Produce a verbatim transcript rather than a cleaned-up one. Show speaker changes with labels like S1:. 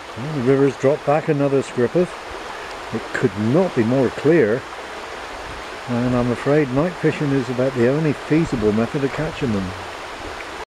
S1: Well, the river's dropped back another scripper. It could not be more clear, and I'm afraid night fishing is about the only feasible method of catching them.